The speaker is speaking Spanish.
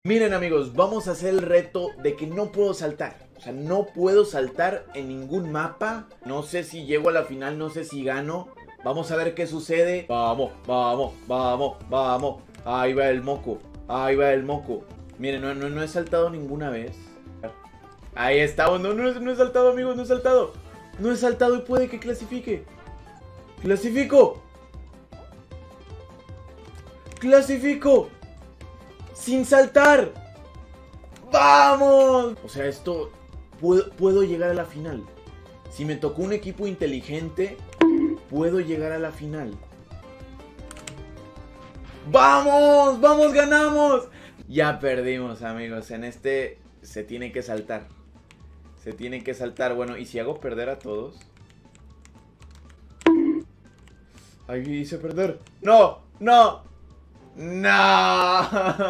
Miren amigos, vamos a hacer el reto de que no puedo saltar. O sea, no puedo saltar en ningún mapa. No sé si llego a la final, no sé si gano. Vamos a ver qué sucede. Vamos, vamos, vamos, vamos. Ahí va el moco, ahí va el moco. Miren, no he saltado ninguna vez. Ahí estamos, no he saltado amigos, no he saltado. No he saltado y puede que clasifique. ¡Clasifico! ¡Clasifico! ¡Sin saltar! ¡Vamos! O sea, esto... Puedo llegar a la final. Si me tocó un equipo inteligente, puedo llegar a la final. ¡Vamos! ¡Vamos, ganamos! Ya perdimos, amigos. En este se tiene que saltar. Se tiene que saltar. Bueno, ¿y si hago perder a todos? Ahí hice perder. ¡No! ¡No! ¡No!